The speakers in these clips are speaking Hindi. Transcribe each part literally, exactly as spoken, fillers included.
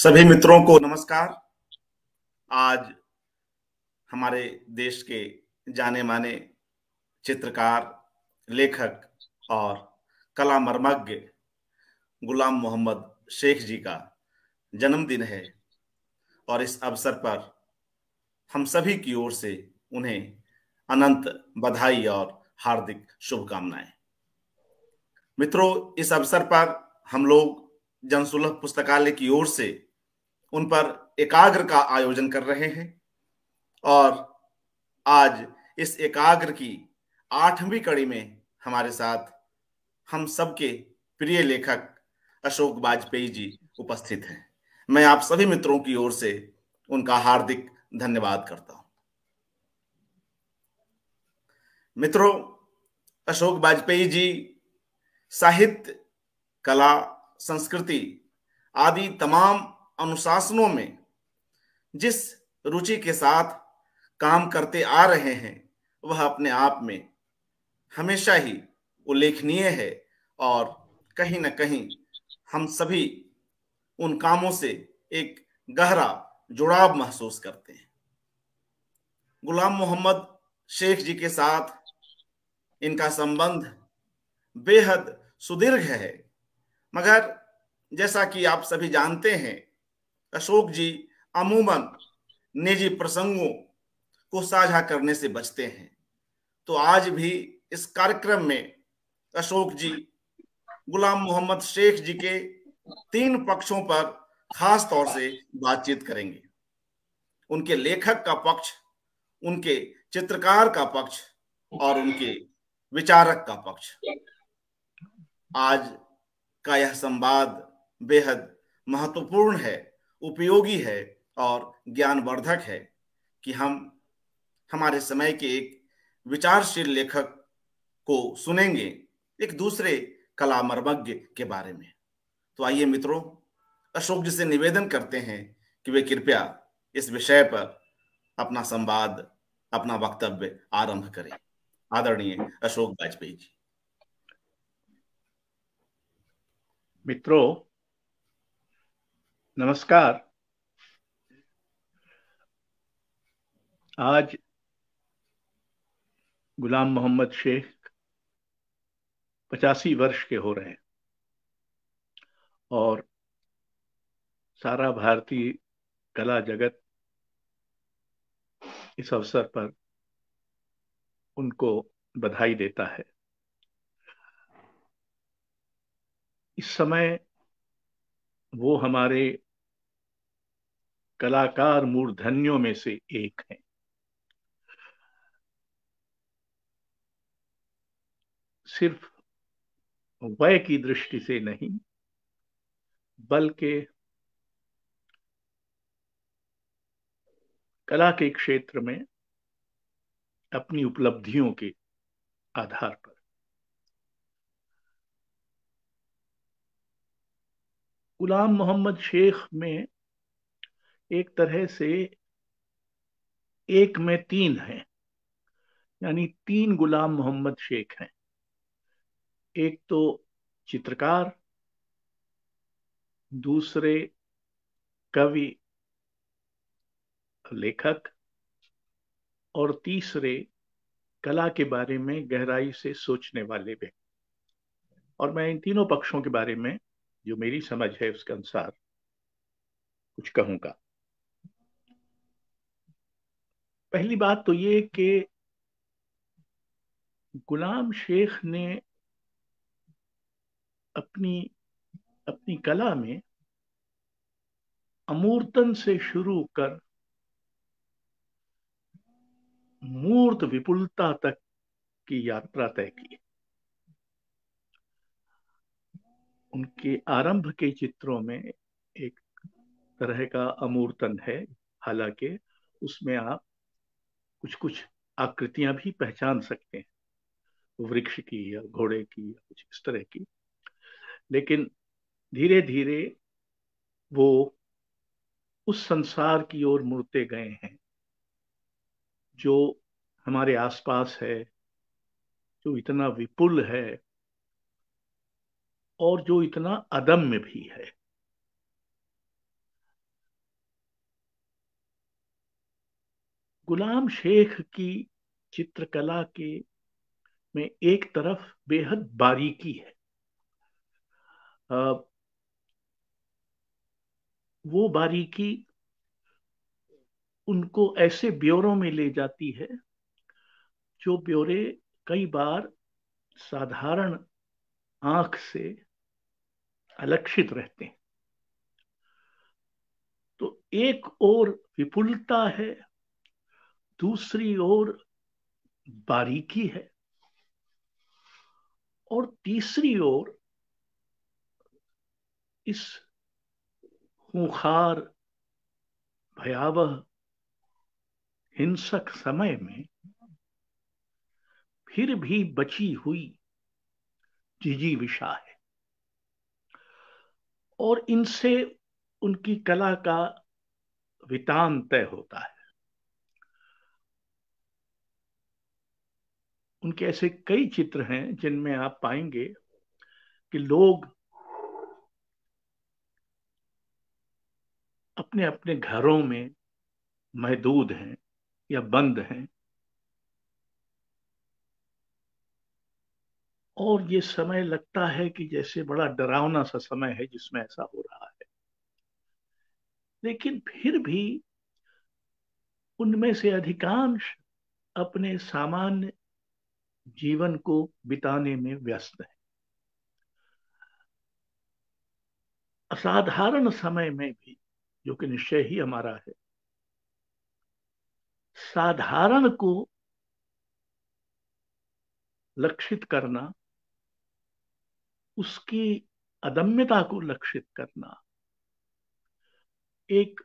सभी मित्रों को नमस्कार। आज हमारे देश के जाने माने चित्रकार, लेखक और कला मर्मज्ञ गुलाम मोहम्मद शेख जी का जन्मदिन है और इस अवसर पर हम सभी की ओर से उन्हें अनंत बधाई और हार्दिक शुभकामनाएं। मित्रों, इस अवसर पर हम लोग जनसुलभ पुस्तकालय की ओर से उन पर एकाग्र का आयोजन कर रहे हैं और आज इस एकाग्र की आठवीं कड़ी में हमारे साथ हम सबके प्रिय लेखक अशोक वाजपेयी जी उपस्थित हैं। मैं आप सभी मित्रों की ओर से उनका हार्दिक धन्यवाद करता हूं। मित्रों, अशोक वाजपेयी जी साहित्य, कला, संस्कृति आदि तमाम अनुशासनों में जिस रुचि के साथ काम करते आ रहे हैं वह अपने आप में हमेशा ही उल्लेखनीय है और कहीं ना कहीं हम सभी उन कामों से एक गहरा जुड़ाव महसूस करते हैं। गुलाम मोहम्मद शेख जी के साथ इनका संबंध बेहद सुदीर्घ है, मगर जैसा कि आप सभी जानते हैं, अशोक जी अमूमन निजी प्रसंगों को साझा करने से बचते हैं। तो आज भी इस कार्यक्रम में अशोक जी गुलाम मोहम्मद शेख जी के तीन पक्षों पर खास तौर से बातचीत करेंगे। उनके लेखक का पक्ष, उनके चित्रकार का पक्ष और उनके विचारक का पक्ष। आज का यह संवाद बेहद महत्वपूर्ण है, उपयोगी है और ज्ञानवर्धक है कि हम हमारे समय के एक विचारशील लेखक को सुनेंगे एक दूसरे कला मर्मज्ञ के बारे में। तो आइए मित्रों, अशोक जी से निवेदन करते हैं कि वे कृपया इस विषय पर अपना संवाद, अपना वक्तव्य आरंभ करें। आदरणीय अशोक वाजपेयी जी। मित्रों नमस्कार। आज गुलाम मोहम्मद शेख पचासी वर्ष के हो रहे हैं और सारा भारतीय कला जगत इस अवसर पर उनको बधाई देता है। इस समय वो हमारे कलाकार मूर्धन्यों में से एक हैं। सिर्फ वय की दृष्टि से नहीं, बल्कि कला के क्षेत्र में अपनी उपलब्धियों के आधार पर। गुलाम मोहम्मद शेख में एक तरह से एक में तीन हैं, यानी तीन गुलाम मोहम्मद शेख हैं। एक तो चित्रकार, दूसरे कवि लेखक और तीसरे कला के बारे में गहराई से सोचने वाले व्यक्ति। और मैं इन तीनों पक्षों के बारे में जो मेरी समझ है उसके अनुसार कुछ कहूंगा। पहली बात तो ये कि गुलाम शेख ने अपनी अपनी कला में अमूर्तन से शुरू कर मूर्त विपुलता तक की यात्रा तय की। उनके आरंभ के चित्रों में एक तरह का अमूर्तन है, हालांकि उसमें आप कुछ कुछ आकृतियां भी पहचान सकते हैं, वृक्ष की या घोड़े की या कुछ इस तरह की। लेकिन धीरे धीरे वो उस संसार की ओर मुड़ते गए हैं जो हमारे आसपास है, जो इतना विपुल है और जो इतना अदम्य भी है। गुलाम शेख की चित्रकला के में एक तरफ बेहद बारीकी है। आ, वो बारीकी उनको ऐसे ब्योरों में ले जाती है जो ब्योरे कई बार साधारण आंख से अलक्षित रहते हैं। तो एक ओर विपुलता है, दूसरी ओर बारीकी है, और तीसरी ओर इस खूंखार, भयावह, हिंसक समय में फिर भी बची हुई जिजीविषा है। और इनसे उनकी कला का वितान तय होता है। उनके ऐसे कई चित्र हैं जिनमें आप पाएंगे कि लोग अपने अपने घरों में महदूद हैं या बंद हैं, और ये समय लगता है कि जैसे बड़ा डरावना सा समय है जिसमें ऐसा हो रहा है। लेकिन फिर भी उनमें से अधिकांश अपने सामान्य जीवन को बिताने में व्यस्त है। असाधारण समय में भी, जो कि निश्चय ही हमारा है, साधारण को लक्षित करना, उसकी अदम्यता को लक्षित करना एक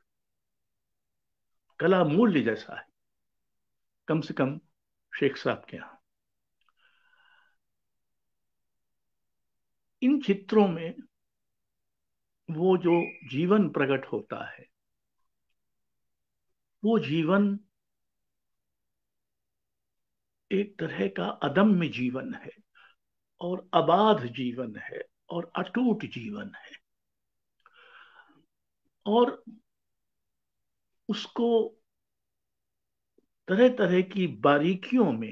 कला मूल्य जैसा है, कम से कम शेख साहब के यहां। इन चित्रों में वो जो जीवन प्रकट होता है, वो जीवन एक तरह का अदम्य जीवन है, और अबाध जीवन है, और अटूट जीवन है। और उसको तरह तरह की बारीकियों में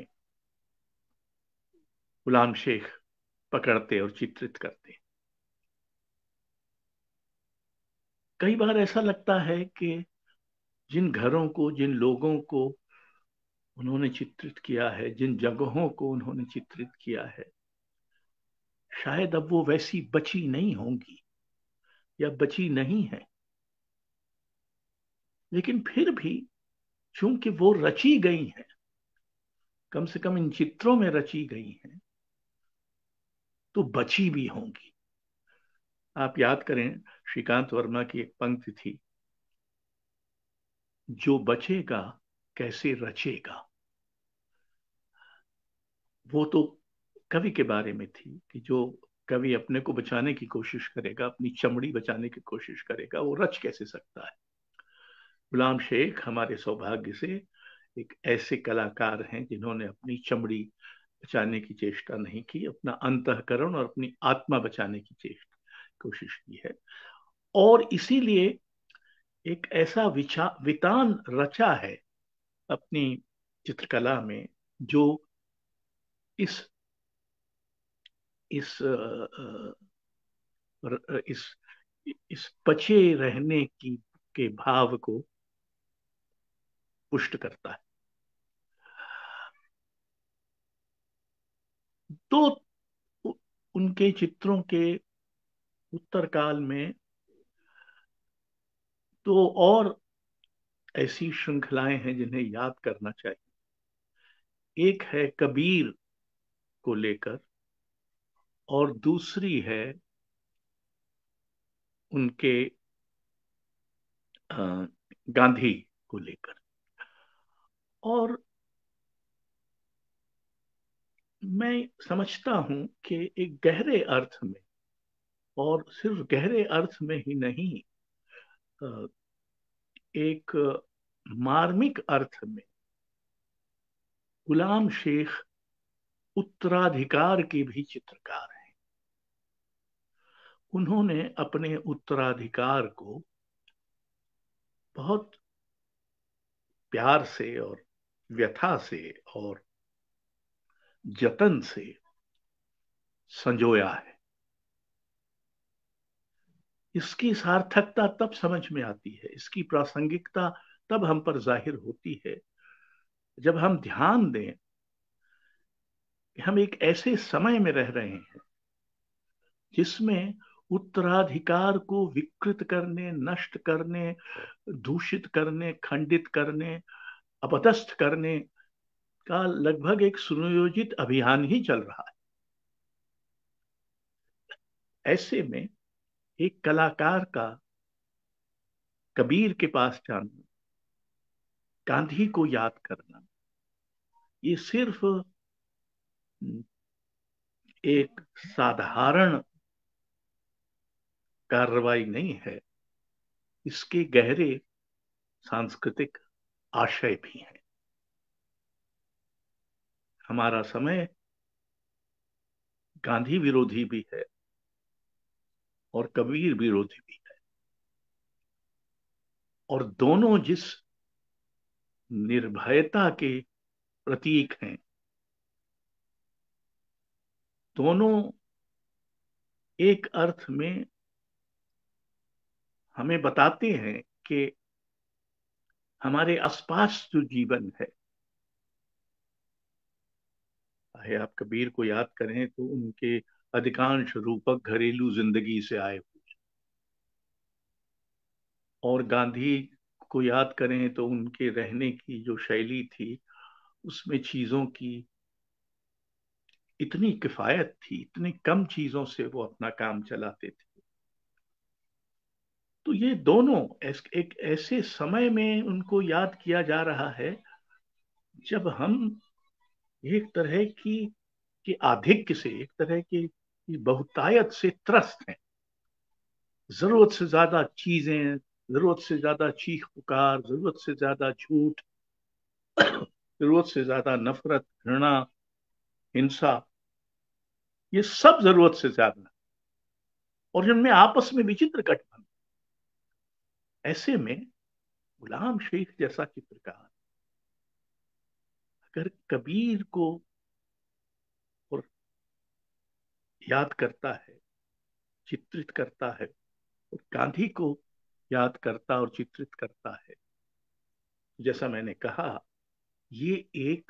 गुलाम शेख पकड़ते और चित्रित करते। कई बार ऐसा लगता है कि जिन घरों को, जिन लोगों को उन्होंने चित्रित किया है, जिन जगहों को उन्होंने चित्रित किया है, शायद अब वो वैसी बची नहीं होंगी या बची नहीं है। लेकिन फिर भी चूंकि वो रची गई हैं, कम से कम इन चित्रों में रची गई हैं, तो बची भी होंगी। आप याद करें, श्रीकांत वर्मा की एक पंक्ति थी, जो बचेगा कैसे रचेगा। वो तो कवि के बारे में थी कि जो कवि अपने को बचाने की कोशिश करेगा, अपनी चमड़ी बचाने की कोशिश करेगा, वो रच कैसे सकता है। गुलाम शेख हमारे सौभाग्य से एक ऐसे कलाकार हैं जिन्होंने अपनी चमड़ी बचाने की चेष्टा नहीं की, अपना अंतःकरण और अपनी आत्मा बचाने की चेष्टा कोशिश की है। और इसीलिए एक ऐसा विचार वितान रचा है अपनी चित्रकला में, जो इस इस इस इस बचे रहने की के भाव को पुष्ट करता है। तो उनके चित्रों के उत्तर काल में तो और ऐसी श्रृंखलाएं हैं जिन्हें याद करना चाहिए। एक है कबीर को लेकर, और दूसरी है उनके गांधी को लेकर। और मैं समझता हूं कि एक गहरे अर्थ में, और सिर्फ गहरे अर्थ में ही नहीं, एक मार्मिक अर्थ में गुलाम शेख उत्तराधिकार के भी चित्रकार हैं। उन्होंने अपने उत्तराधिकार को बहुत प्यार से और व्यथा से और जतन से संजोया है। इसकी सार्थकता तब समझ में आती है, इसकी प्रासंगिकता तब हम पर जाहिर होती है जब हम ध्यान दें कि हम एक ऐसे समय में रह रहे हैं जिसमें उत्तराधिकार को विकृत करने, नष्ट करने, दूषित करने, खंडित करने, अपदस्थ करने का लगभग एक सुनियोजित अभियान ही चल रहा है। ऐसे में एक कलाकार का कबीर के पास जाना, गांधी को याद करना, ये सिर्फ एक साधारण कार्रवाई नहीं है, इसके गहरे सांस्कृतिक आशय भी हैं। हमारा समय गांधी विरोधी भी है और कबीर विरोधी भी है, और दोनों जिस निर्भयता के प्रतीक हैं, दोनों एक अर्थ में हमें बताते हैं कि हमारे आसपास जो जीवन है, चाहे आप कबीर को याद करें तो उनके अधिकांश रूपक घरेलू जिंदगी से आए हुए, और गांधी को याद करें तो उनके रहने की जो शैली थी उसमें चीजों की इतनी किफायत थी, इतनी कम चीजों से वो अपना काम चलाते थे। तो ये दोनों एक ऐसे समय में उनको याद किया जा रहा है जब हम एक तरह की कि आधिक्य से, एक तरह की बहुतायत से त्रस्त हैं। जरूरत से ज्यादा चीजें, जरूरत से ज्यादा चीख पुकार, जरूरत से ज्यादा झूठ, जरूरत से ज्यादा नफरत, घृणा, हिंसा, ये सब जरूरत से ज्यादा, और जिनमें आपस में विचित्र गठबंधन। ऐसे में गुलाम शेख जैसा चित्रकार अगर कबीर को और याद करता है, चित्रित करता है, और गांधी को याद करता और चित्रित करता है, जैसा मैंने कहा, ये एक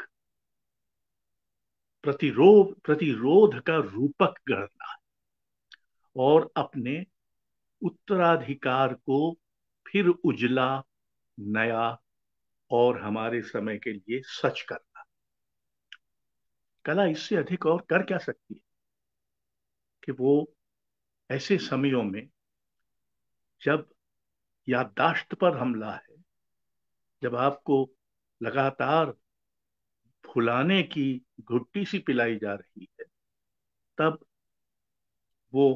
प्रतिरोध प्रतिरोध का रूपक गणना है, और अपने उत्तराधिकार को फिर उजला, नया और हमारे समय के लिए सच करना। कला इससे अधिक और कर क्या सकती है कि वो ऐसे समयों में जब याददाश्त पर हमला है, जब आपको लगातार फुलाने की घुट्टी सी पिलाई जा रही है, तब वो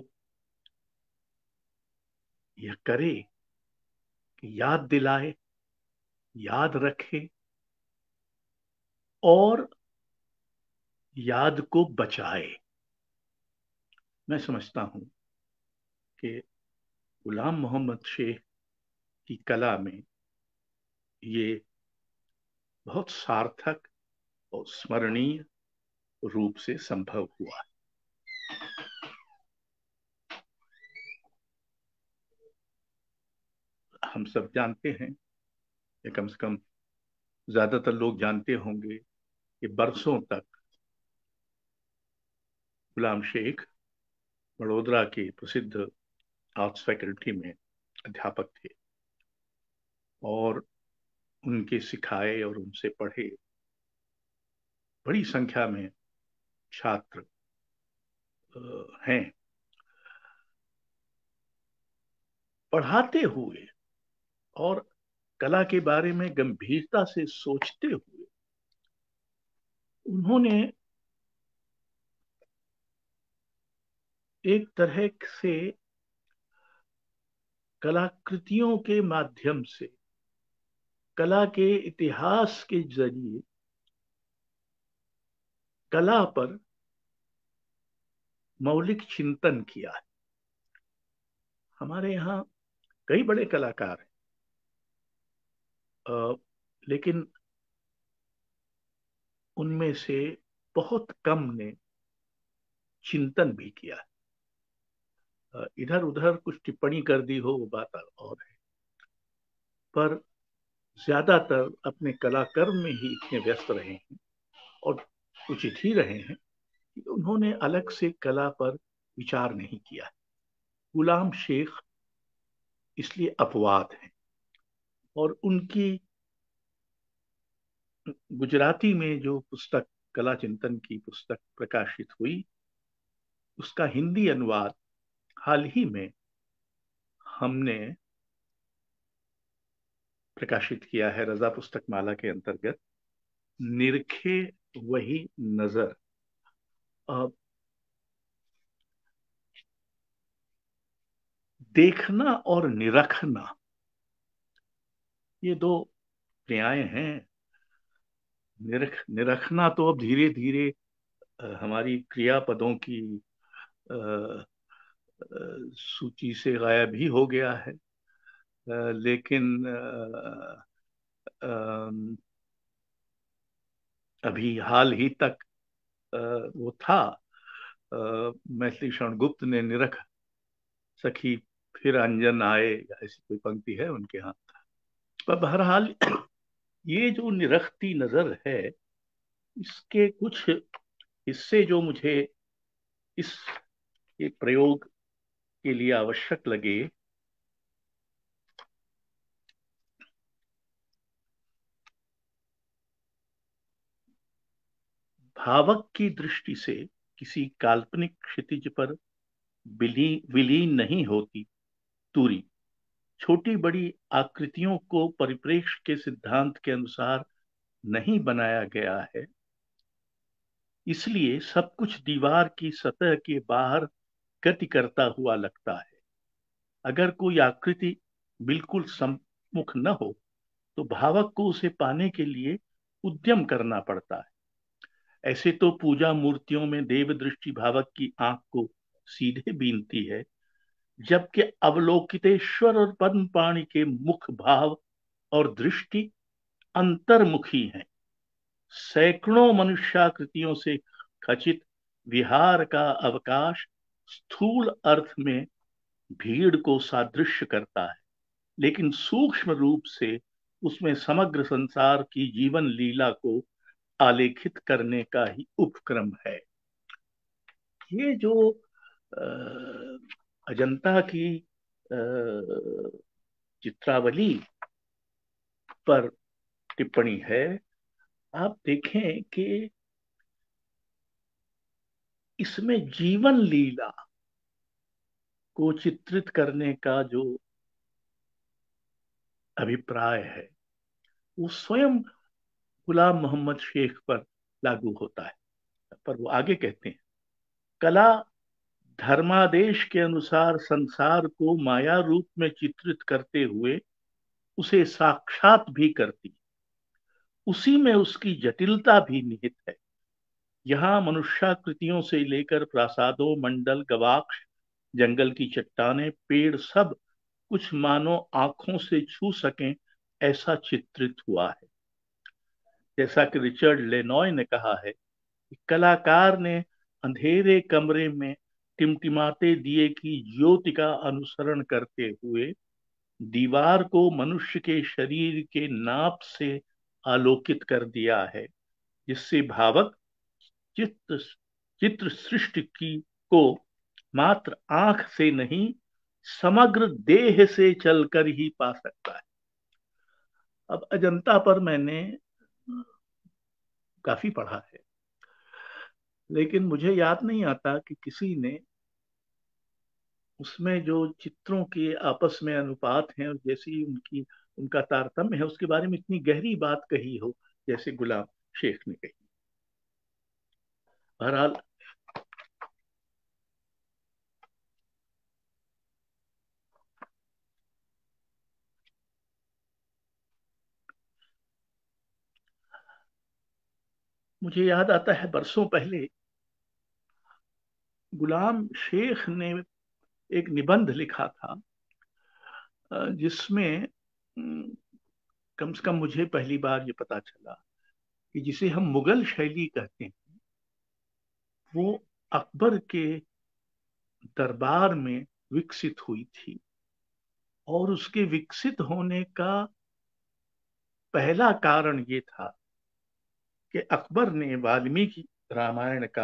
यह करे कि याद दिलाए, याद रखे और याद को बचाए। मैं समझता हूं कि गुलाम मोहम्मद शेख की कला में ये बहुत सार्थक और स्मरणीय रूप से संभव हुआ। हम सब जानते हैं, या कम से कम ज्यादातर लोग जानते होंगे, कि बरसों तक गुलाम शेख बड़ोदरा के प्रसिद्ध आर्ट्स फैकल्टी में अध्यापक थे, और उनके सिखाए और उनसे पढ़े बड़ी संख्या में छात्र हैं। पढ़ाते हुए और कला के बारे में गंभीरता से सोचते हुए उन्होंने एक तरह से कलाकृतियों के माध्यम से, कला के इतिहास के जरिए कला पर मौलिक चिंतन किया है। हमारे यहाँ कई बड़े कलाकार हैं, लेकिन उनमें से बहुत कम ने चिंतन भी किया। इधर उधर कुछ टिप्पणी कर दी हो वो बात और है, पर ज्यादातर अपने कलाकर्म में ही इतने व्यस्त रहे हैं और उचित ही रहे हैं कि उन्होंने अलग से कला पर विचार नहीं किया। गुलाम शेख इसलिए अपवाद हैं। और उनकी गुजराती में जो पुस्तक कला चिंतन की पुस्तक प्रकाशित हुई, उसका हिंदी अनुवाद हाल ही में हमने प्रकाशित किया है रजा पुस्तक माला के अंतर्गत, निरखे वही नजर। अब देखना और निरखना ये दो पर्याय हैं। निरख निरखना तो अब धीरे धीरे हमारी क्रियापदों की अ, अ, सूची से गायब ही हो गया है। अ, लेकिन अ, अ, अभी हाल ही तक अ, वो था, अ, मैथिली शरण गुप्त ने निरख सखी फिर अंजन आए, या ऐसी कोई पंक्ति है उनके यहाँ। पर बहरहाल ये जो निरखती नजर है, इसके कुछ हिस्से जो मुझे इस ये प्रयोग के लिए आवश्यक लगे, भावक की दृष्टि से किसी काल्पनिक क्षितिज पर विलीन विलीन नहीं होती दूरी, छोटी बड़ी आकृतियों को परिप्रेक्ष्य के सिद्धांत के अनुसार नहीं बनाया गया है, इसलिए सब कुछ दीवार की सतह के बाहर गति करता हुआ लगता है। अगर कोई आकृति बिल्कुल सम्मुख न हो तो भावक को उसे पाने के लिए उद्यम करना पड़ता है। ऐसे तो पूजा मूर्तियों में देव दृष्टि भावक की आंख को सीधे बीनती है, जबकि अवलोकितेश्वर और पद्म पाणि के मुख भाव और दृष्टि अंतर्मुखी हैं। सैकड़ों मनुष्याकृतियों से खचित विहार का अवकाश स्थूल अर्थ में भीड़ को सादृश्य करता है, लेकिन सूक्ष्म रूप से उसमें समग्र संसार की जीवन लीला को आलेखित करने का ही उपक्रम है। ये जो अजंता की चित्रावली पर टिप्पणी है, आप देखें कि इसमें जीवन लीला को चित्रित करने का जो अभिप्राय है वो स्वयं गुलाम मोहम्मद शेख पर लागू होता है। पर वो आगे कहते हैं, कला धर्मादेश के अनुसार संसार को माया रूप में चित्रित करते हुए उसे साक्षात भी करती, उसी में उसकी जटिलता भी निहित है। यहाँ मनुष्याकृतियों से लेकर प्रासादों, मंडल, गवाक्ष, जंगल की चट्टानें, पेड़, सब कुछ मानो आंखों से छू सकें ऐसा चित्रित हुआ है। जैसा कि रिचर्ड लेनॉय ने कहा है कि कलाकार ने अंधेरे कमरे में टिमटिमाते दिए की ज्योति का अनुसरण करते हुए दीवार को मनुष्य के शरीर के नाप से आलोकित कर दिया है, जिससे भावक चित्र चित्र सृष्टि की को मात्र आंख से नहीं समग्र देह से चलकर ही पा सकता है। अब अजंता पर मैंने काफी पढ़ा है, लेकिन मुझे याद नहीं आता कि किसी ने उसमें जो चित्रों के आपस में अनुपात हैं और जैसी उनकी उनका तारतम्य है उसके बारे में इतनी गहरी बात कही हो जैसे गुलाम शेख ने कही। बहरहाल मुझे याद आता है बरसों पहले गुलाम शेख ने एक निबंध लिखा था, जिसमें कम से कम मुझे पहली बार ये पता चला कि जिसे हम मुगल शैली कहते हैं वो अकबर के दरबार में विकसित हुई थी। और उसके विकसित होने का पहला कारण ये था कि अकबर ने वाल्मीकि रामायण का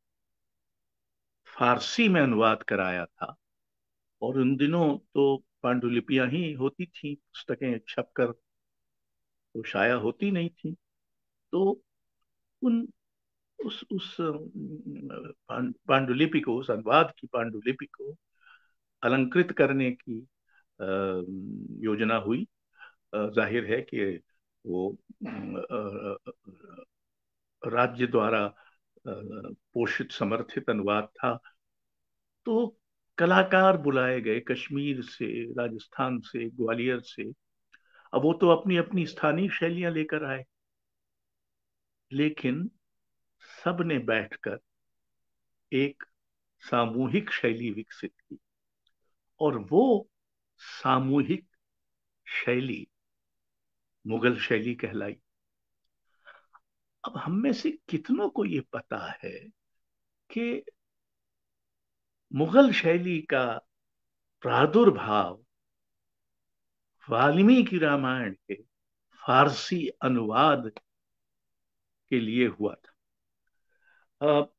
फारसी में अनुवाद कराया था। और उन दिनों तो पांडुलिपियां ही होती थी, पुस्तकें छपकर तो शाया होती नहीं थी। तो उन उस उस अम, पां- पांडुलिपि को, उस अनुवाद की पांडुलिपि को अलंकृत करने की अम, योजना हुई। अ, जाहिर है कि वो अम, अ, अ, राज्य द्वारा अ, पोषित समर्थित अनुवाद था। तो कलाकार बुलाए गए कश्मीर से, राजस्थान से, ग्वालियर से। अब वो तो अपनी अपनी स्थानीय शैलियां लेकर आए, लेकिन सब ने बैठकर एक सामूहिक शैली विकसित की। और वो सामूहिक शैली मुगल शैली कहलाई। अब हम में से कितनों को ये पता है कि मुगल शैली का प्रादुर्भाव वाल्मीकि रामायण के फारसी अनुवाद के लिए हुआ था। अ,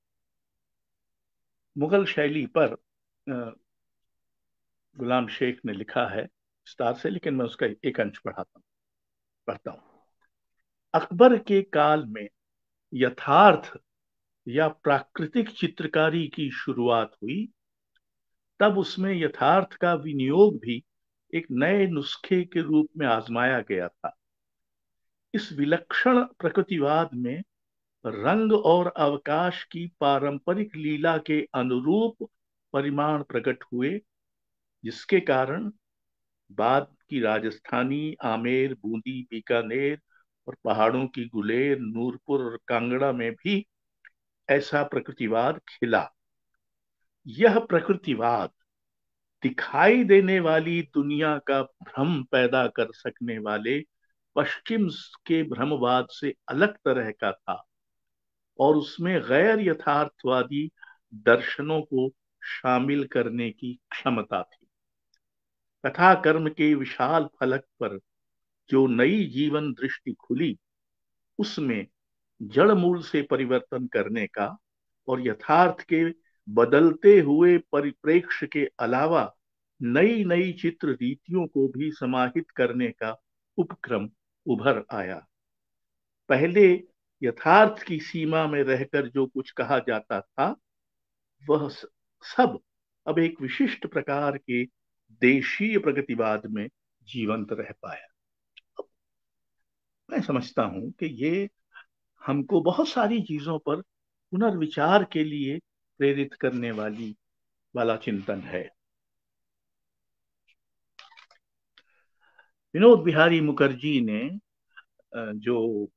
मुगल शैली पर अ, गुलाम शेख ने लिखा है विस्तार से, लेकिन मैं उसका एक अंश पढ़ाता हूँ पढ़ता हूँ। अकबर के काल में यथार्थ या प्राकृतिक चित्रकारी की शुरुआत हुई। तब उसमें यथार्थ का विनियोग भी एक नए नुस्खे के रूप में आजमाया गया था। इस विलक्षण प्रकृतिवाद में रंग और अवकाश की पारंपरिक लीला के अनुरूप परिमाण प्रकट हुए, जिसके कारण बाद की राजस्थानी, आमेर, बूंदी, बीकानेर और पहाड़ों की गुलेर, नूरपुर और कांगड़ा में भी ऐसा प्रकृतिवाद खिला। यह प्रकृतिवाद दिखाई देने वाली दुनिया का भ्रम पैदा कर सकने वाले पश्चिम के भ्रमवाद से अलग तरह का था और उसमें गैर यथार्थवादी दर्शनों को शामिल करने की क्षमता थी। कथा कर्म के विशाल फलक पर जो नई जीवन दृष्टि खुली, उसमें जड़ मूल से परिवर्तन करने का और यथार्थ के बदलते हुए परिप्रेक्ष्य के अलावा नई नई चित्र रीतियों को भी समाहित करने का उपक्रम उभर आया। पहले यथार्थ की सीमा में रहकर जो कुछ कहा जाता था, वह सब अब एक विशिष्ट प्रकार के देशीय प्रगतिवाद में जीवंत रह पाया। अब मैं समझता हूं कि ये हमको बहुत सारी चीजों पर पुनर्विचार के लिए प्रेरित करने वाली वाला चिंतन है। विनोद बिहारी मुखर्जी ने जो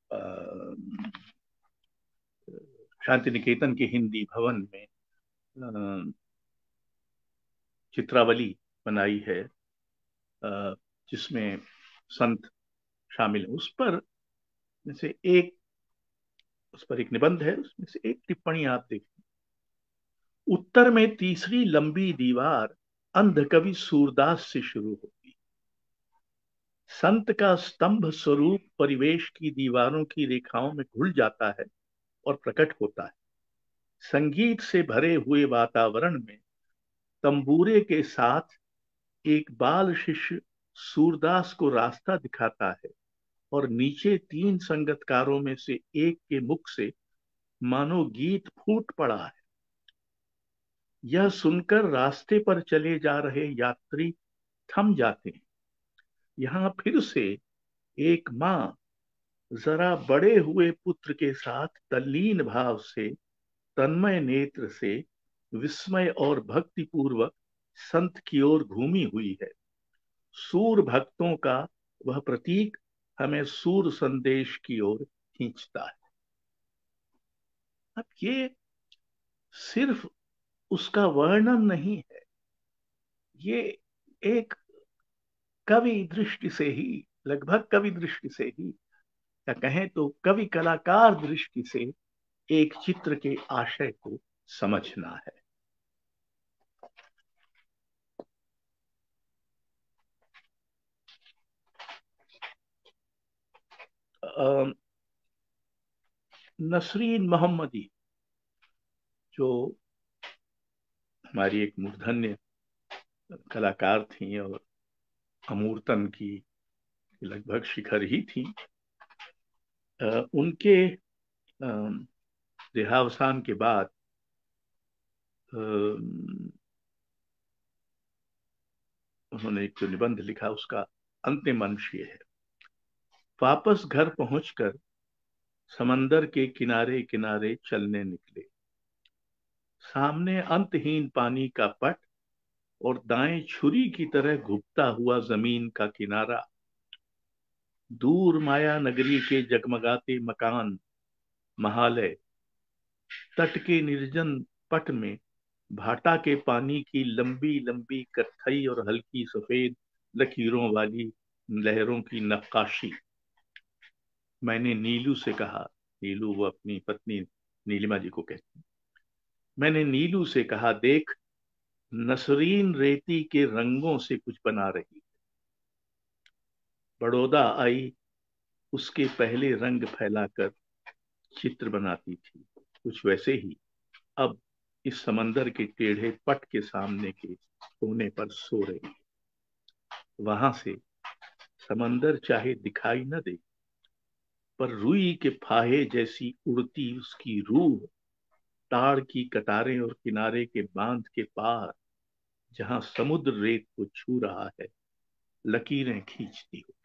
शांति निकेतन के हिंदी भवन में चित्रावली बनाई है, जिसमें संत शामिल है, उस पर में से एक उस पर एक निबंध है, उसमें से एक टिप्पणी आप देखिए। उत्तर में तीसरी लंबी दीवार अंधकवि सूरदास से शुरू होती। संत का स्तंभ स्वरूप परिवेश की दीवारों की रेखाओं में घुल जाता है और प्रकट होता है। संगीत से भरे हुए वातावरण में तंबूरे के साथ एक बाल शिष्य सूरदास को रास्ता दिखाता है और नीचे तीन संगतकारों में से एक के मुख से मानो गीत फूट पड़ा है। यह सुनकर रास्ते पर चले जा रहे यात्री थम जाते हैं। यहां फिर से एक मां जरा बड़े हुए पुत्र के साथ तल्लीन भाव से, तन्मय नेत्र से, विस्मय और भक्ति पूर्वक संत की ओर घूमी हुई है। सूर भक्तों का वह प्रतीक हमें सूर संदेश की ओर खींचता है। अब ये सिर्फ उसका वर्णन नहीं है, ये एक कवि दृष्टि से ही लगभग कवि दृष्टि से ही, या कहें तो कवि कलाकार दृष्टि से, एक चित्र के आशय को समझना है। नसरीन मोहम्मदी, जो हमारी एक मूर्धन्य कलाकार थी और अमूर्तन की लगभग शिखर ही थी, उनके देहावसान के बाद उन्होंने एक जो निबंध लिखा, उसका अंतिम अंश ये है: वापस घर पहुंचकर समंदर के किनारे किनारे चलने निकले। सामने अंतहीन पानी का पट और दाएं छुरी की तरह घुपता हुआ जमीन का किनारा। दूर माया नगरी के जगमगाते मकान, महालय। तट के निर्जन पट में भाटा के पानी की लंबी लंबी कत्थई और हल्की सफेद लकीरों वाली लहरों की नक्काशी। मैंने नीलू से कहा, नीलू वो अपनी पत्नी नीलिमा जी को कहती, मैंने नीलू से कहा, देख, नसरीन रेती के रंगों से कुछ बना रही है। बड़ौदा आई, उसके पहले रंग फैलाकर चित्र बनाती थी, कुछ वैसे ही अब इस समंदर के टेढ़े पट के सामने के कोने पर सो रही। वहां से समंदर चाहे दिखाई न दे, पर रुई के फाहे जैसी उड़ती उसकी रूह ताड़ की कतारें और किनारे के बांध के पार, जहां समुद्र रेत को छू रहा है, लकीरें खींचती हो।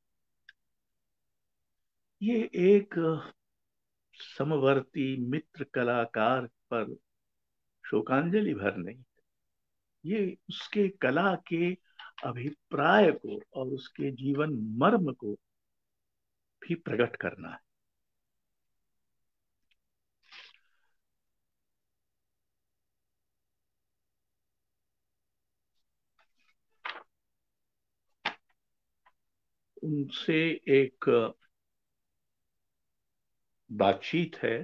ये एक समवर्ती मित्र कलाकार पर शोकांजलि भर नहीं, ये उसके कला के अभिप्राय को और उसके जीवन मर्म को भी प्रकट करना है। उनसे एक बातचीत है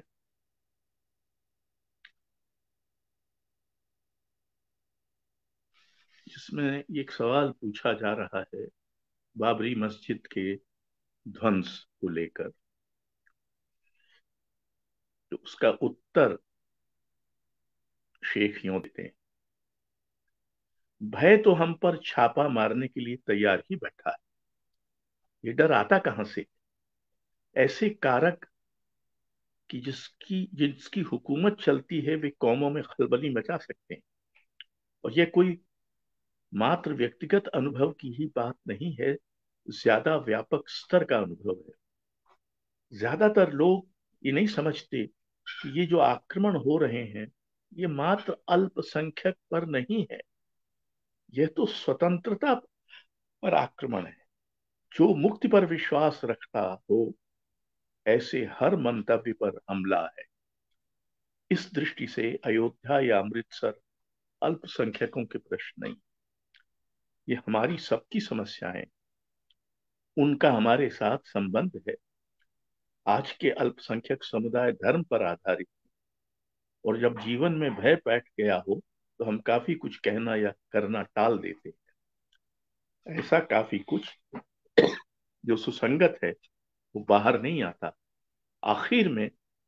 जिसमें एक सवाल पूछा जा रहा है बाबरी मस्जिद के ध्वंस को लेकर। तो उसका उत्तर शेख यूं देते हैं: भय तो हम पर छापा मारने के लिए तैयार ही बैठा है। ये डर आता कहां से? ऐसे कारक कि जिसकी जिसकी हुकूमत चलती है, वे कौमों में खलबली मचा सकते हैं। और यह कोई मात्र व्यक्तिगत अनुभव की ही बात नहीं है, ज्यादा व्यापक स्तर का अनुभव है। ज्यादातर लोग ये नहीं समझते कि ये जो आक्रमण हो रहे हैं, ये मात्र अल्पसंख्यक पर नहीं है, यह तो स्वतंत्रता पर आक्रमण है। जो मुक्ति पर विश्वास रखता हो, ऐसे हर मंतव्य पर हमला है। इस दृष्टि से अयोध्या या अमृतसर अल्पसंख्यकों के प्रश्न नहीं, ये हमारी सबकी समस्याएं, उनका हमारे साथ संबंध है। आज के अल्पसंख्यक समुदाय धर्म पर आधारित, और जब जीवन में भय बैठ गया हो तो हम काफी कुछ कहना या करना टाल देते हैं। ऐसा काफी कुछ जो सुसंगत है वो बाहर नहीं आता। आखिर में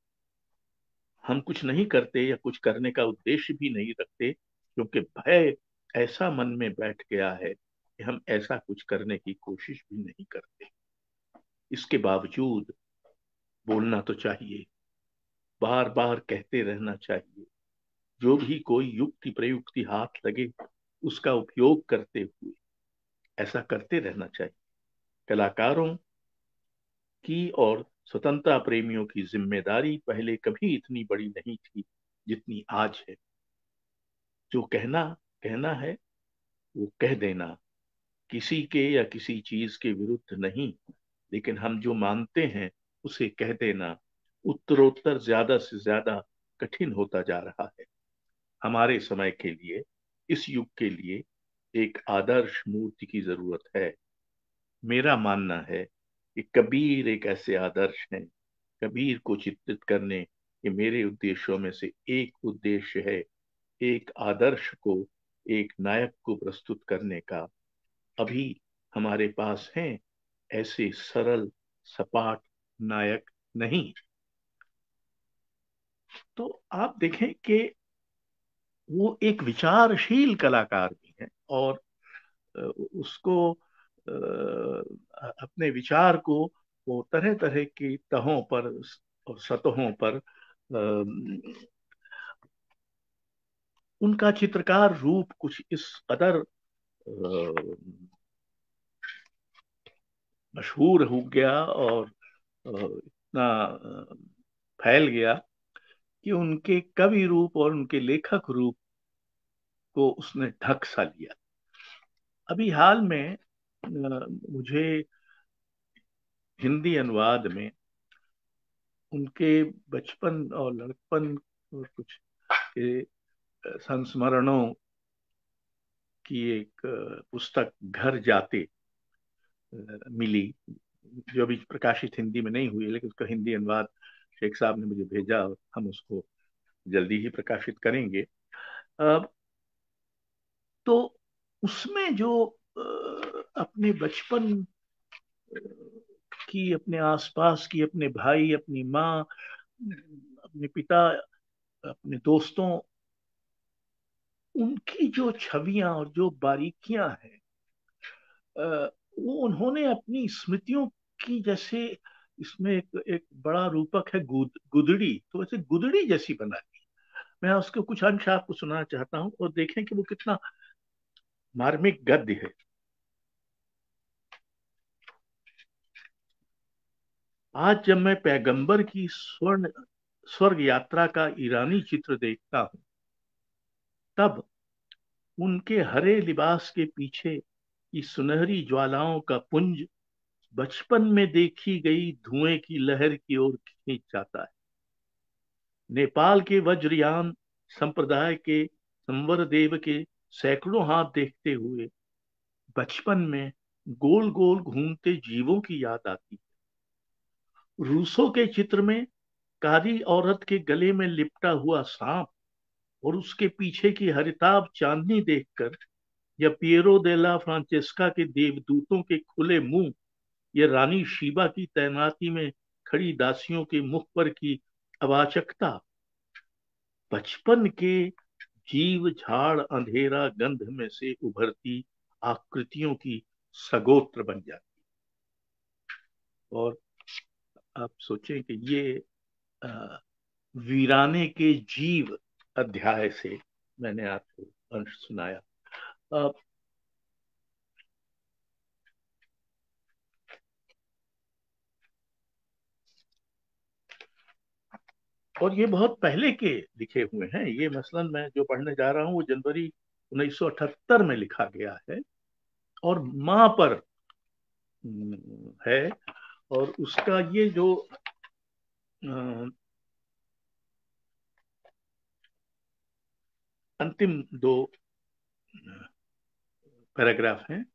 हम कुछ नहीं करते या कुछ करने का उद्देश्य भी नहीं रखते, क्योंकि भय ऐसा मन में बैठ गया है कि हम ऐसा कुछ करने की कोशिश भी नहीं करते। इसके बावजूद बोलना तो चाहिए, बार बार कहते रहना चाहिए। जो भी कोई युक्ति प्रयुक्ति हाथ लगे, उसका उपयोग करते हुए ऐसा करते रहना चाहिए। कलाकारों की और स्वतंत्रता प्रेमियों की जिम्मेदारी पहले कभी इतनी बड़ी नहीं थी जितनी आज है। जो कहना कहना है वो कह देना, किसी के या किसी चीज के विरुद्ध नहीं, लेकिन हम जो मानते हैं उसे कह देना उत्तरोत्तर ज्यादा से ज्यादा कठिन होता जा रहा है। हमारे समय के लिए, इस युग के लिए एक आदर्श मूर्ति की जरूरत है, मेरा मानना है कि कबीर एक ऐसे आदर्श हैं, कबीर को चित्रित करने के मेरे उद्देश्यों में से एक उद्देश्य है एक आदर्श को, एक नायक को प्रस्तुत करने का। अभी हमारे पास हैं ऐसे सरल सपाट नायक नहीं। तो आप देखें कि वो एक विचारशील कलाकार भी है, और उसको अपने विचार को वो तरह तरह की तहों पर और सतहों पर, उनका चित्रकार रूप कुछ इस कदर मशहूर हो गया और इतना फैल गया कि उनके कवि रूप और उनके लेखक रूप को उसने ढक सा लिया। अभी हाल में मुझे हिंदी अनुवाद में उनके बचपन और लड़कपन और कुछ के संस्मरणों की एक पुस्तक घर जाते मिली, जो अभी प्रकाशित हिंदी में नहीं हुई, लेकिन उसका हिंदी अनुवाद शेख साहब ने मुझे भेजा और हम उसको जल्दी ही प्रकाशित करेंगे। तो उसमें जो अपने बचपन की, अपने आसपास की, अपने भाई, अपनी माँ, अपने पिता, अपने दोस्तों, उनकी जो छवियां और जो बारीकियां हैं, वो उन्होंने अपनी स्मृतियों की, जैसे इसमें एक, एक बड़ा रूपक है गुद, गुदड़ी, तो ऐसे गुदड़ी जैसी बना दी। मैं उसके कुछ अंश आपको सुनाना चाहता हूं और देखें कि वो कितना मार्मिक गद्य है। आज जब मैं पैगंबर की स्वर्ण स्वर्ग यात्रा का ईरानी चित्र देखता हूं, तब उनके हरे लिबास के पीछे की सुनहरी ज्वालाओं का पुंज बचपन में देखी गई धुएं की लहर की ओर खींच जाता है। नेपाल के वज्रयान संप्रदाय के संवर देव के सैकड़ों हाथ देखते हुए बचपन में गोल गोल घूमते जीवों की याद आती है। रूसों के चित्र में कारी औरत के गले में लिपटा हुआ सांप और उसके पीछे की हरिताभ चांदनी देखकर, या पियरो देला फ्रांचेस्का के देवदूतों के खुले मुंह, या रानी शीबा की तैनाती में खड़ी दासियों के मुख पर की अवाचकता, बचपन के जीव झाड़ अंधेरा गंध में से उभरती आकृतियों की सगोत्र बन जाती। और आप सोचें कि ये आ, वीराने के जीव अध्याय से मैंने आपको अंश सुनाया। आ, और ये बहुत पहले के लिखे हुए हैं। ये मसलन मैं जो पढ़ने जा रहा हूँ वो जनवरी उन्नीस सौ अठहत्तर में लिखा गया है और माँ पर है। और उसका ये जो अंतिम दो पैराग्राफ हैं।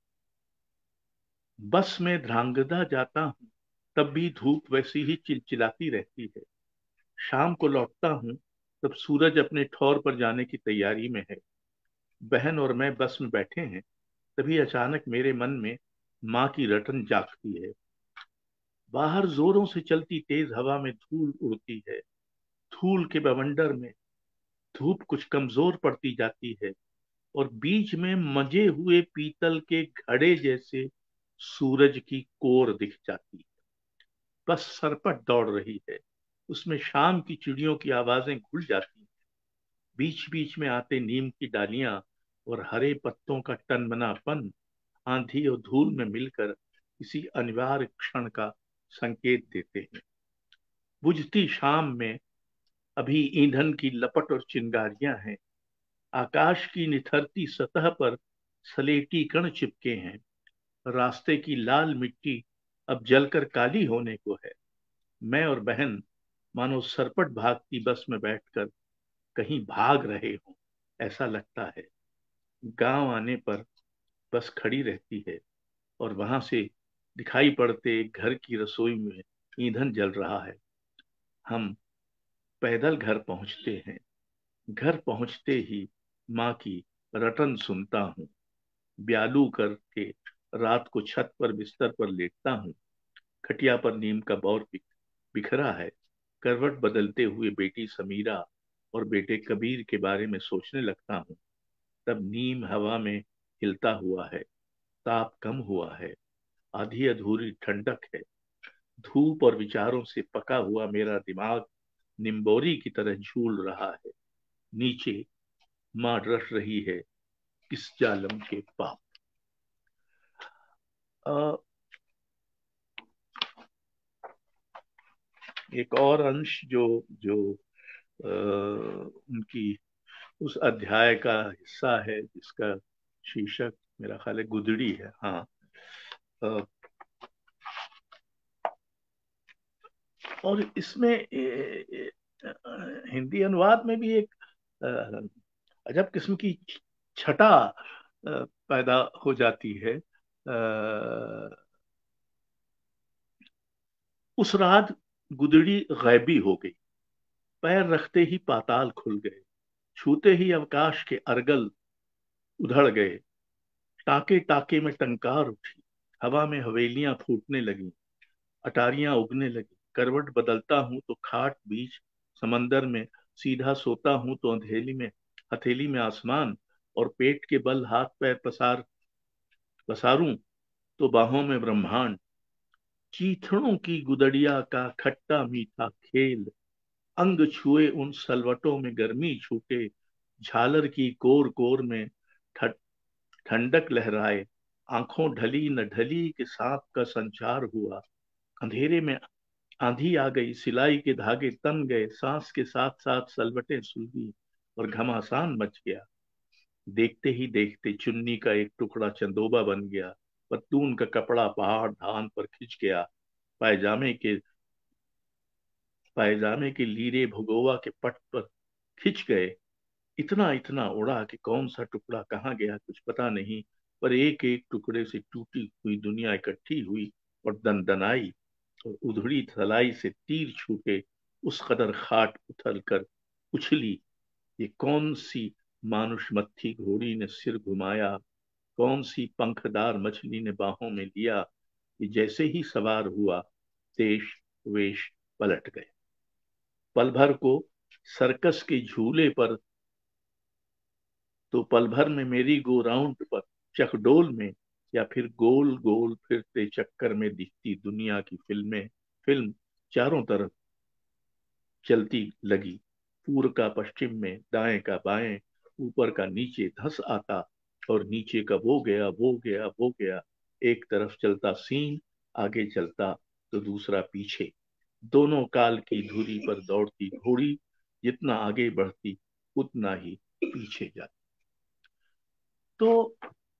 बस में ध्रांगधा जाता हूँ तब भी धूप वैसी ही चिलचिलाती रहती है। शाम को लौटता हूँ तब सूरज अपने ठौर पर जाने की तैयारी में है। बहन और मैं बस में बैठे हैं, तभी अचानक मेरे मन में माँ की रटन जागती है। बाहर जोरों से चलती तेज हवा में धूल उड़ती है। धूल के बवंडर में धूप कुछ कमजोर पड़ती जाती है और बीच में मजे हुए पीतल के घड़े जैसे सूरज की कोर दिख जाती है। बस सरपट दौड़ रही है, उसमें शाम की चिड़ियों की आवाजें घुल जाती हैं। बीच बीच में आते नीम की डालियां और हरे पत्तों का टनमनापन आंधी और धूल में मिलकर किसी अनिवार्य क्षण का संकेत देते हैं। बुझती शाम में अभी ईंधन की लपट और चिंगारियां हैं। आकाश की निथरती सतह पर सलेटी कण चिपके हैं। रास्ते की लाल मिट्टी अब जलकर काली होने को है। मैं और बहन मानो सरपट भागती बस में बैठकर कहीं भाग रहे हों, ऐसा लगता है। गांव आने पर बस खड़ी रहती है और वहां से दिखाई पड़ते घर की रसोई में ईंधन जल रहा है। हम पैदल घर पहुंचते हैं। घर पहुंचते ही माँ की रटन सुनता हूँ। ब्यालू करके रात को छत पर बिस्तर पर लेटता हूँ। खटिया पर नीम का बौर बिखरा है। करवट बदलते हुए बेटी समीरा और बेटे कबीर के बारे में सोचने लगता हूँ। तब नीम हवा में हिलता हुआ है। ताप कम हुआ है। आधी अधूरी ठंडक है। धूप और विचारों से पका हुआ मेरा दिमाग निम्बोरी की तरह झूल रहा है। नीचे माँ रट रही है किस जालम के पाप। अ, एक और अंश जो जो आ, उनकी उस अध्याय का हिस्सा है जिसका शीर्षक मेरा ख्याल है गुदड़ी है। हाँ। आ, और इसमें ए, ए, हिंदी अनुवाद में भी एक अजब किस्म की छटा पैदा हो जाती है। उस रात गुदड़ी गैबी हो गई। पैर रखते ही पाताल खुल गए। छूते ही अवकाश के अर्गल उधड़ गए। टाके टाके में टंकार उठी। हवा में हवेलियां फूटने लगी। अटारियां उगने लगी। करवट बदलता हूं तो खाट बीच समंदर में। सीधा सोता हूं तो अंधेली में हथेली में आसमान। और पेट के बल हाथ पैर पसार पसारूं तो बाहों में ब्रह्मांड। चीथड़ों की गुदड़िया का खट्टा मीठा खेल। अंग छुए उन सलवटों में गर्मी छूटे। झालर की कोर कोर में ठंडक लहराए। आंखों ढली न ढली के सांप का संचार हुआ। अंधेरे में आंधी आ गई। सिलाई के धागे तन गए। सांस के साथ साथ सलवटें सुलगी और घमासान मच गया। देखते ही देखते चुन्नी का एक टुकड़ा चंदोबा बन गया। पत्तून का कपड़ा पहाड़ धान पर खिंच गया। पायजामे के पायजामे के लीरे भगोवा के पट पर खिंच गए। इतना इतना उड़ा कि कौन सा टुकड़ा कहाँ गया कुछ पता नहीं। पर एक एक टुकड़े से टूटी हुई दुनिया इकट्ठी हुई और दनदनाई। और उधड़ी थलाई से तीर छूटे उस कदर खाट उथल कर उछली। ये कौन सी मानुष मत्थी घोड़ी ने सिर घुमाया। कौन सी पंखदार मछली ने बाहों में लिया। कि जैसे ही सवार हुआ देश वेश पलट गए। पल भर को सर्कस के झूले पर तो पल भर में मेरी गो राउंड पर चकडोल में या फिर गोल गोल फिरते चक्कर में दिखती दुनिया की फिल्में फिल्म चारों तरफ चलती लगी। पूर्व का पश्चिम में, दाएं का बाएं, ऊपर का नीचे धस आता। और नीचे का वो गया वो गया वो गया। एक तरफ चलता सीन आगे चलता तो दूसरा पीछे। दोनों काल की धुरी पर दौड़ती घोड़ी जितना आगे बढ़ती उतना ही पीछे जाती। तो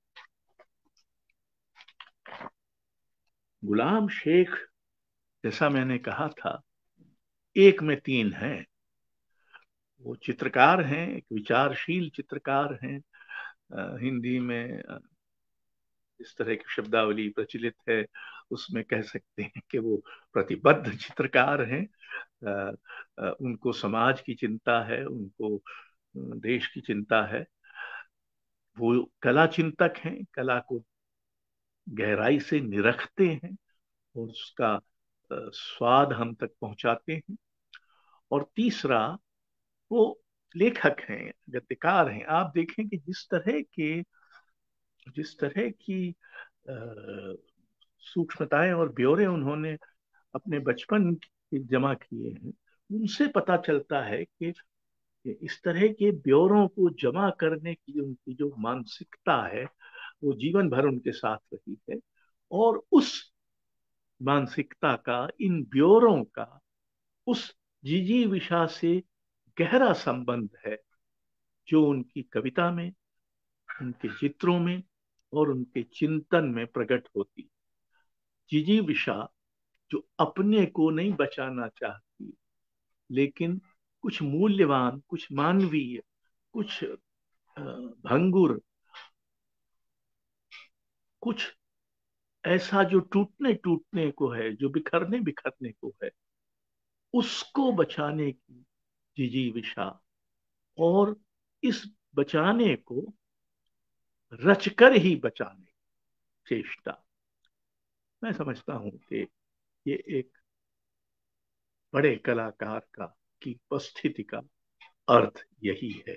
गुलाम शेख, जैसा मैंने कहा था, एक में तीन हैं। वो चित्रकार हैं, एक विचारशील चित्रकार हैं। हिंदी में इस तरह की शब्दावली प्रचलित है, उसमें कह सकते हैं कि वो प्रतिबद्ध चित्रकार हैं। आ, आ, उनको समाज की चिंता है, उनको देश की चिंता है। वो कला चिंतक हैं, कला को गहराई से निरखते हैं और उसका स्वाद हम तक पहुंचाते हैं। और तीसरा, वो लेखक हैं, गद्यकार हैं। आप देखें कि जिस तरह के जिस तरह की सूक्ष्मताएं और ब्यौरे उन्होंने अपने बचपन जमा किए हैं, उनसे पता चलता है कि इस तरह के ब्यौरों को जमा करने की उनकी जो मानसिकता है वो जीवन भर उनके साथ रही है। और उस मानसिकता का, इन ब्यौरों का उस जिजीविषा से गहरा संबंध है जो उनकी कविता में, उनके चित्रों में और उनके चिंतन में प्रकट होती। जिजीविषा जो अपने को नहीं बचाना चाहती, लेकिन कुछ मूल्यवान, कुछ मानवीय, कुछ भंगुर, कुछ ऐसा जो टूटने टूटने को है, जो बिखरने बिखरने को है, उसको बचाने की जिजीविषा, और इस बचाने को रचकर ही बचाने की चेष्टा, मैं समझता हूं कि ये एक बड़े कलाकार का की उपस्थिति का अर्थ यही है।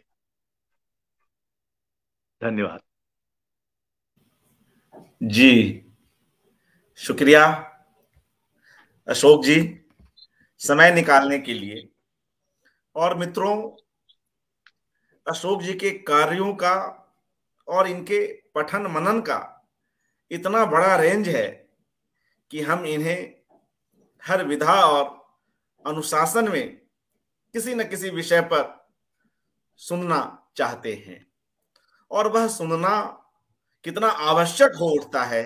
धन्यवाद। जी, शुक्रिया अशोक जी, समय निकालने के लिए। और मित्रों, अशोक जी के कार्यों का और इनके पठन मनन का इतना बड़ा रेंज है कि हम इन्हें हर विधा और अनुशासन में किसी न किसी विषय पर सुनना चाहते हैं, और वह सुनना कितना आवश्यक हो उठता है,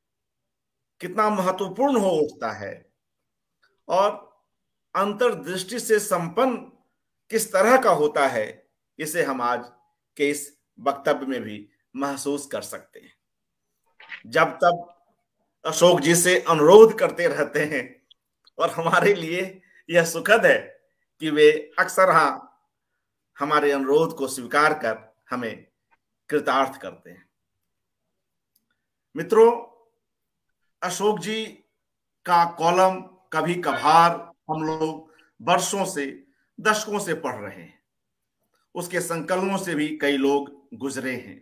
कितना महत्वपूर्ण हो उठता है, और अंतर्दृष्टि से संपन्न किस तरह का होता है, इसे हम आज के इस वक्तव्य में भी महसूस कर सकते हैं। जब तब अशोक जी से अनुरोध करते रहते हैं, और हमारे लिए यह सुखद है कि वे अक्सर हाँ हमारे अनुरोध को स्वीकार कर हमें कृतार्थ करते हैं। मित्रों, अशोक जी का कॉलम कभी कभार हम लोग वर्षों से, दशकों से पढ़ रहे हैं। उसके संकलनों से भी कई लोग गुजरे हैं।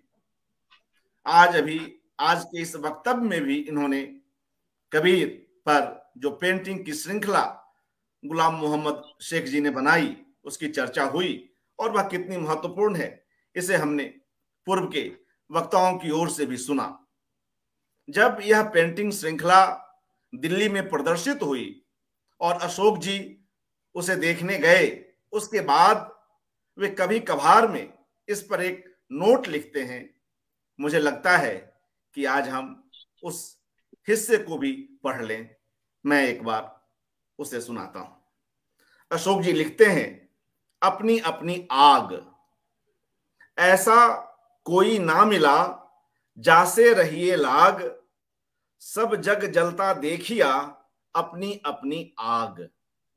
आज अभी आज के इस वक्तव्य में भी इन्होंने कबीर पर जो पेंटिंग की श्रृंखला गुलाम मोहम्मद शेख जी ने बनाई, उसकी चर्चा हुई, और वह कितनी महत्वपूर्ण है इसे हमने पूर्व के वक्ताओं की ओर से भी सुना। जब यह पेंटिंग श्रृंखला दिल्ली में प्रदर्शित हुई और अशोक जी उसे देखने गए, उसके बाद वे कभी कभार में इस पर एक नोट लिखते हैं। मुझे लगता है कि आज हम उस हिस्से को भी पढ़ लें। मैं एक बार उसे सुनाता हूं। अशोक जी लिखते हैं, अपनी अपनी आग, ऐसा कोई ना मिला जासे रहिए लाग, सब जग जलता देखिया अपनी अपनी आग।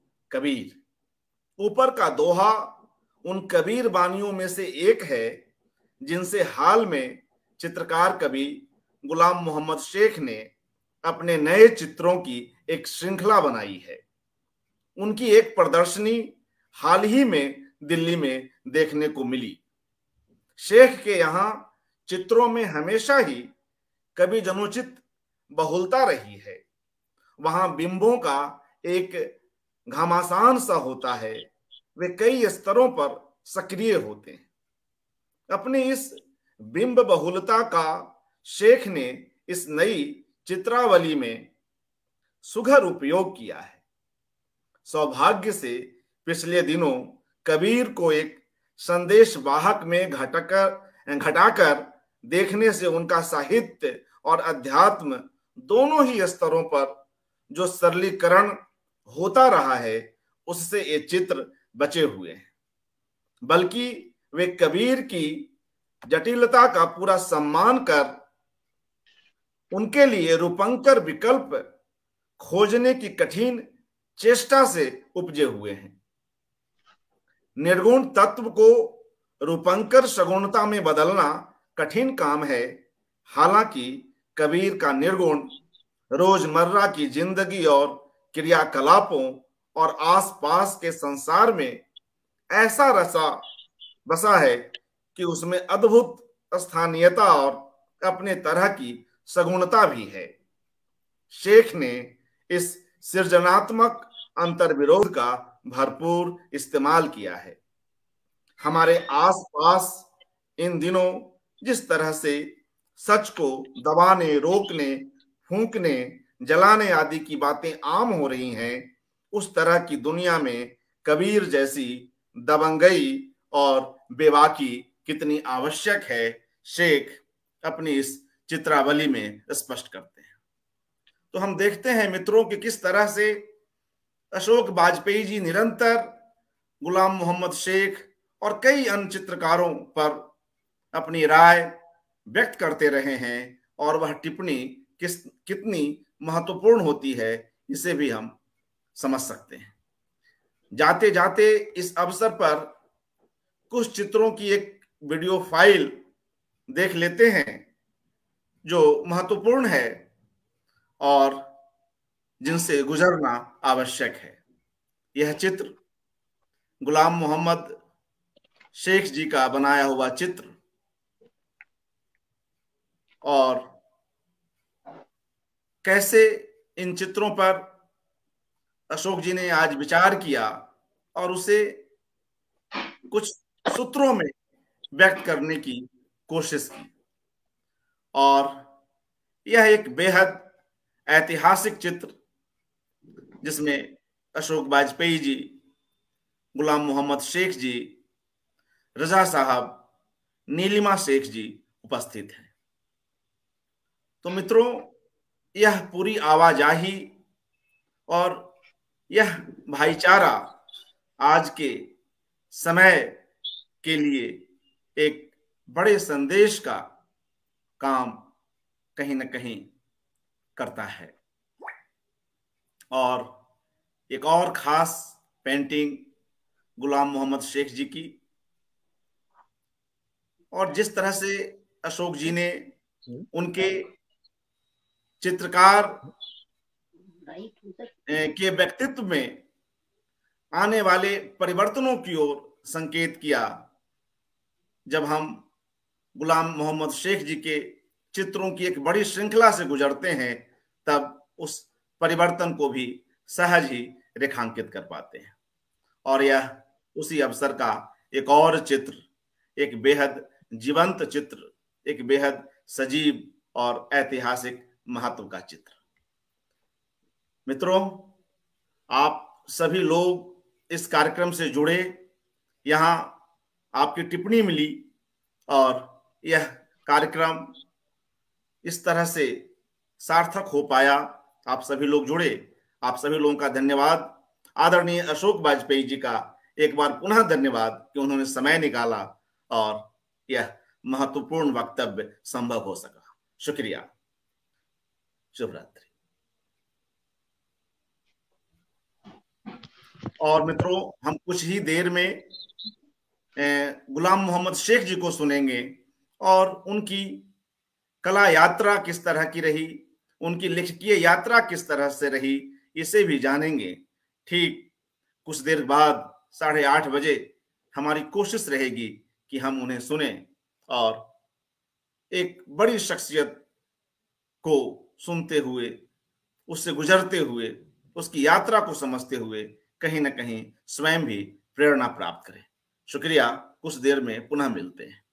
कबीर। ऊपर का दोहा उन कबीर बानियों में से एक है जिनसे हाल में चित्रकार कवि गुलाम मोहम्मद शेख ने अपने नए चित्रों की एक श्रृंखला बनाई है। उनकी एक प्रदर्शनी हाल ही में दिल्ली में देखने को मिली। शेख के यहां चित्रों में हमेशा ही कवि जनोचित बहुलता रही है। वहां बिंबों का एक घमासान सा होता है, वे कई स्तरों पर सक्रिय होते हैं। अपनी इस बिंब बहुलता का शेख ने इस नई चित्रावली में सुघर उपयोग किया है। सौभाग्य से पिछले दिनों कबीर को एक संदेश वाहक में घटाकर घटाकर देखने से उनका साहित्य और अध्यात्म दोनों ही स्तरों पर जो सरलीकरण होता रहा है, उससे ये चित्र बचे हुए हैं। बल्कि वे कबीर की जटिलता का पूरा सम्मान कर उनके लिए रूपंकर विकल्प खोजने की कठिन चेष्टा से उपजे हुए हैं। निर्गुण तत्व को रूपंकर सगुणता में बदलना कठिन काम है। हालांकि कबीर का निर्गुण रोजमर्रा की जिंदगी और क्रियाकलापों और आसपास के संसार में ऐसा रसा बसा है कि उसमें अद्भुत स्थानीयता और अपने तरह की सगुणता भी है। शेख ने इस सृजनात्मक अंतर्विरोध का भरपूर इस्तेमाल किया है। हमारे आसपास इन दिनों जिस तरह से सच को दबाने, रोकने, फूंकने, जलाने आदि की बातें आम हो रही हैं, उस तरह की दुनिया में कबीर जैसी दबंगई और बेबाकी कितनी आवश्यक है, शेख अपनी इस चित्रावली में स्पष्ट करते हैं। तो हम देखते हैं मित्रों कि किस तरह से अशोक वाजपेयी जी निरंतर गुलाम मोहम्मद शेख और कई अन्य चित्रकारों पर अपनी राय व्यक्त करते रहे हैं, और वह टिप्पणी किस कितनी महत्वपूर्ण होती है, इसे भी हम समझ सकते हैं। जाते जाते इस अवसर पर कुछ चित्रों की एक वीडियो फाइल देख लेते हैं जो महत्वपूर्ण है और जिनसे गुजरना आवश्यक है। यह चित्र गुलाम मोहम्मद शेख जी का बनाया हुआ चित्र, और कैसे इन चित्रों पर अशोक जी ने आज विचार किया और उसे कुछ सूत्रों में व्यक्त करने की कोशिश की। और यह एक बेहद ऐतिहासिक चित्र, जिसमें अशोक वाजपेयी जी, गुलाम मोहम्मद शेख जी, रजा साहब, नीलिमा शेख जी उपस्थित हैं। तो मित्रों, यह पूरी आवाजाही और यह भाईचारा आज के समय के लिए एक बड़े संदेश का काम कहीं ना कहीं करता है। और एक और खास पेंटिंग गुलाम मोहम्मद शेख जी की, और जिस तरह से अशोक जी ने उनके चित्रकार के व्यक्तित्व में आने वाले परिवर्तनों की ओर संकेत किया। जब हम गुलाम मोहम्मद शेख जी के चित्रों की एक बड़ी श्रृंखला से गुजरते हैं, तब उस परिवर्तन को भी सहज ही रेखांकित कर पाते हैं। और यह उसी अवसर का एक और चित्र, एक बेहद जीवंत चित्र, एक बेहद सजीव और ऐतिहासिक महत्व का चित्र। मित्रों, आप सभी लोग इस कार्यक्रम से जुड़े, यहाँ आपकी टिप्पणी मिली और यह कार्यक्रम इस तरह से सार्थक हो पाया। आप सभी लोग जुड़े, आप सभी लोगों का धन्यवाद। आदरणीय अशोक वाजपेयी जी का एक बार पुनः धन्यवाद कि उन्होंने समय निकाला और यह महत्वपूर्ण वक्तव्य संभव हो सका। शुक्रिया। शुभ रात्रि। और मित्रों, हम कुछ ही देर में गुलाम मोहम्मद शेख जी को सुनेंगे और उनकी कला यात्रा किस तरह की रही, उनकी लेखकीय यात्रा किस तरह से रही, इसे भी जानेंगे। ठीक कुछ देर बाद साढ़े आठ बजे हमारी कोशिश रहेगी कि हम उन्हें सुने और एक बड़ी शख्सियत को सुनते हुए, उससे गुजरते हुए, उसकी यात्रा को समझते हुए कहीं ना कहीं स्वयं भी प्रेरणा प्राप्त करें। शुक्रिया। कुछ देर में पुनः मिलते हैं।